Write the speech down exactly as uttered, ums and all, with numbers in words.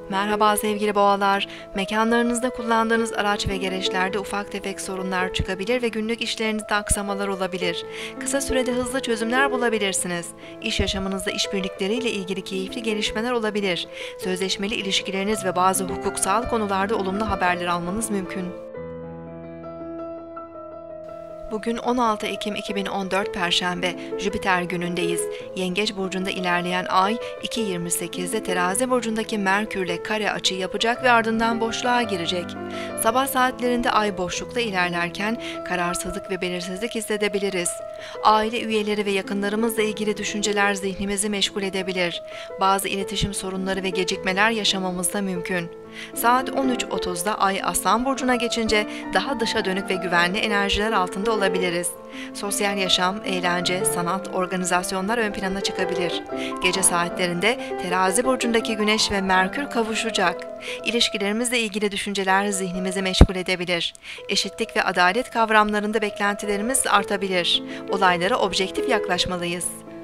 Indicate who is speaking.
Speaker 1: Merhaba sevgili boğalar. Mekanlarınızda kullandığınız araç ve gereçlerde ufak tefek sorunlar çıkabilir ve günlük işlerinizde aksamalar olabilir. Kısa sürede hızlı çözümler bulabilirsiniz. İş yaşamınızda işbirlikleriyle ilgili keyifli gelişmeler olabilir. Sözleşmeli ilişkileriniz ve bazı hukuksal konularda olumlu haberler almanız mümkün. Bugün on altı Ekim iki bin on dört Perşembe, Jüpiter günündeyiz. Yengeç burcunda ilerleyen Ay, iki yirmi sekizde Terazi burcundaki Merkürle kare açı yapacak ve ardından boşluğa girecek. Sabah saatlerinde Ay boşlukta ilerlerken kararsızlık ve belirsizlik hissedebiliriz. Aile üyeleri ve yakınlarımızla ilgili düşünceler zihnimizi meşgul edebilir. Bazı iletişim sorunları ve gecikmeler yaşamamız da mümkün. Saat on üç otuzda Ay Aslan burcuna geçince daha dışa dönük ve güvenli enerjiler altında olabiliriz. Sosyal yaşam, eğlence, sanat, organizasyonlar ön plana çıkabilir. Gece saatlerinde Terazi burcundaki Güneş ve Merkür kavuşacak. İlişkilerimizle ilgili düşünceler zihnimizi meşgul edebilir. Eşitlik ve adalet kavramlarında beklentilerimiz artabilir. Olaylara objektif yaklaşmalıyız.